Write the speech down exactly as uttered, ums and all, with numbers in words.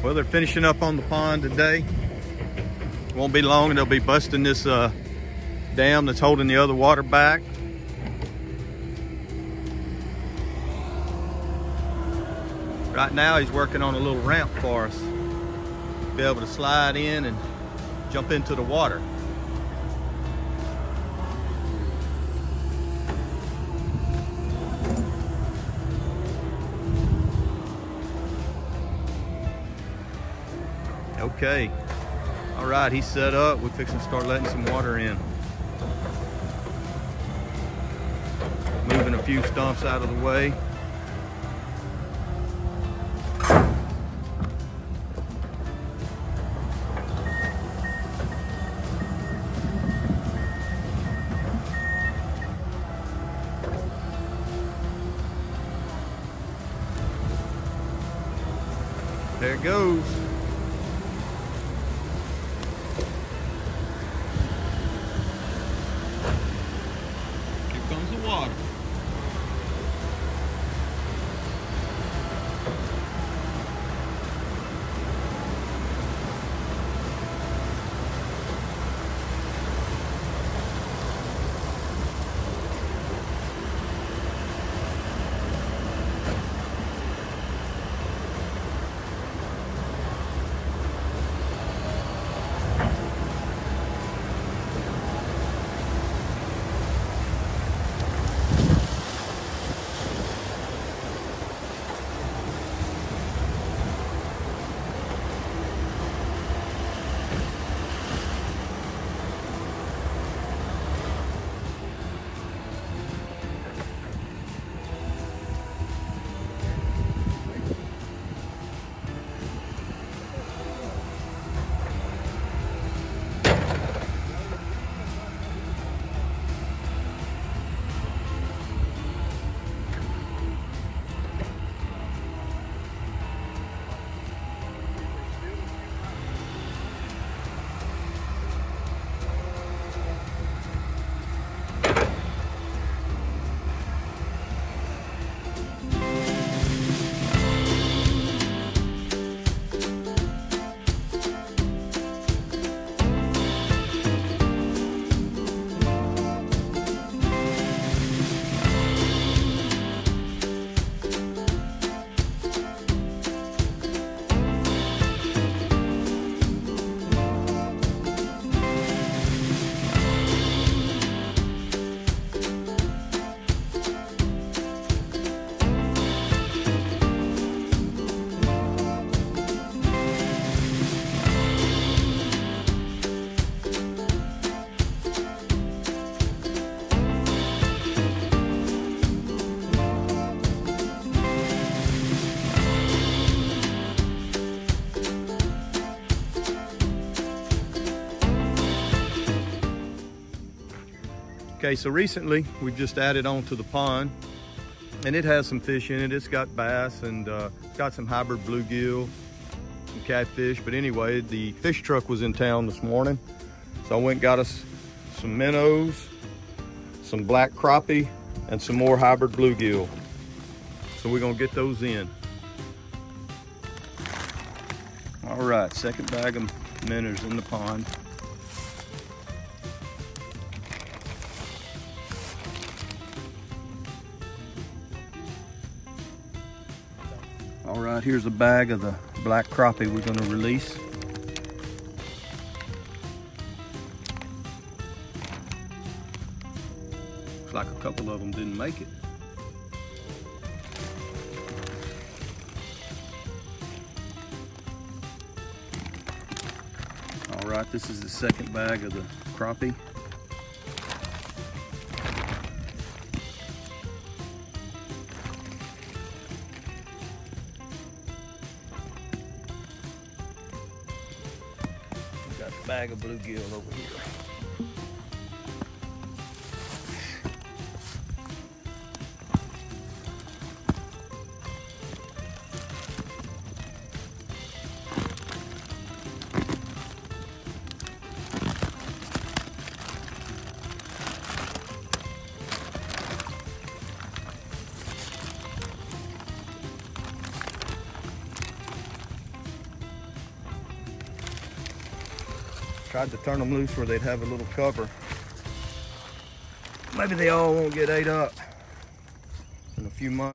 Well, they're finishing up on the pond today. Won't be long and they'll be busting this uh, dam that's holding the other water back. Right now he's working on a little ramp for us. Be able to slide in and jump into the water. Okay, all right, he's set up. We're fixing to start letting some water in. Moving a few stumps out of the way. There it goes. Here comes the water. Okay, so recently we've just added on to the pond and it has some fish in it. It's got bass and uh, it's got some hybrid bluegill, some catfish. But anyway, the fish truck was in town this morning. So I went and got us some minnows, some black crappie, and some more hybrid bluegill. So we're gonna get those in. All right, second bag of minnows in the pond. All right, here's a bag of the black crappie we're gonna release. Looks like a couple of them didn't make it. All right, this is the second bag of the crappie. Got a bag of bluegill over here. Tried to turn them loose where they'd have a little cover. Maybe they all won't get ate up in a few months.